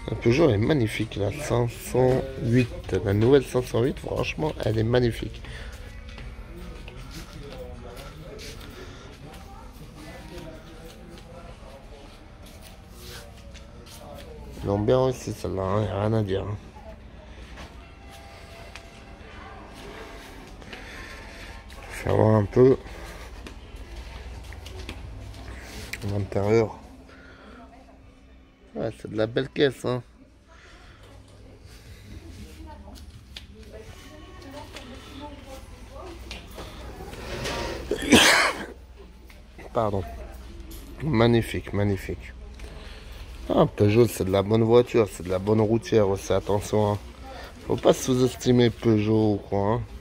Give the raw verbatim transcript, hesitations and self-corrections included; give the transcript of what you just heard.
La Peugeot est magnifique, la cinq cent huit. La nouvelle cinq cent huit, franchement, elle est magnifique. Ils l'ont bien réussi celle-là, hein, y a rien à dire. Hein. Faire voir un peu l'intérieur. Ouais, c'est de la belle caisse, hein. Pardon. Magnifique, magnifique. Ah, Peugeot, c'est de la bonne voiture, c'est de la bonne routière aussi, attention. Hein. Faut pas sous-estimer Peugeot ou quoi. Hein.